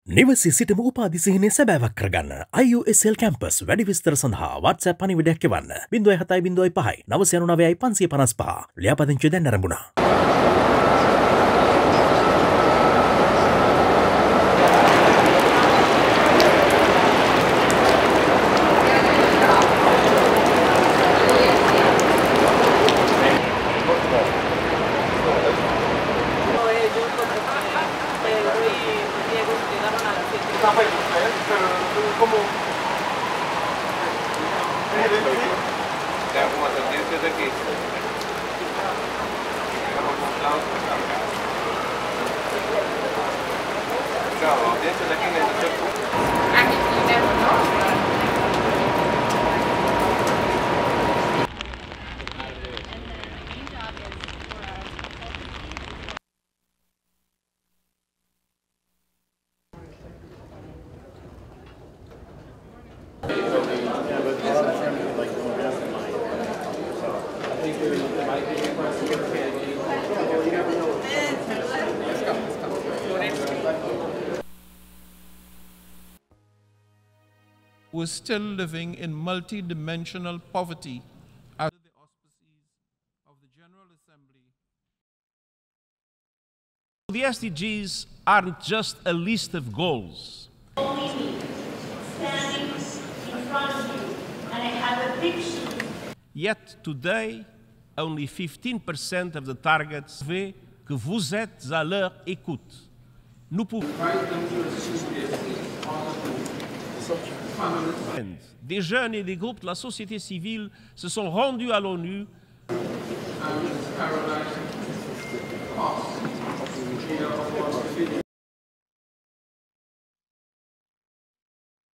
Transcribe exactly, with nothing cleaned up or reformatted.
නිවසේ සිටම උපාධි සිහිනය සැබෑවක් කරගන්න I U S L campus වැඩි විස්තර සඳහා WhatsApp පණිවිඩයක් එවන්න ज़ीरो सात ज़ीरो पाँच नौ नौ नौ पाँच पाँच पाँच ලියාපදිංචිය දැන් ආරම්භුණා. Tem algumas audiências aqui. Tchau, audiências aqui no tempo. Aqui mesmo, não? We're still living in multi-dimensional poverty under the auspices of the General Assembly. The S D Gs aren't just a list of goals. Only me, standing in front of you, and I have a picture. Yet today, only fifteen percent of the targets veulent que vous êtes à leur écoute. Nous pouvons... Des jeunes et des groupes de la société civile se sont rendus à l'ONU.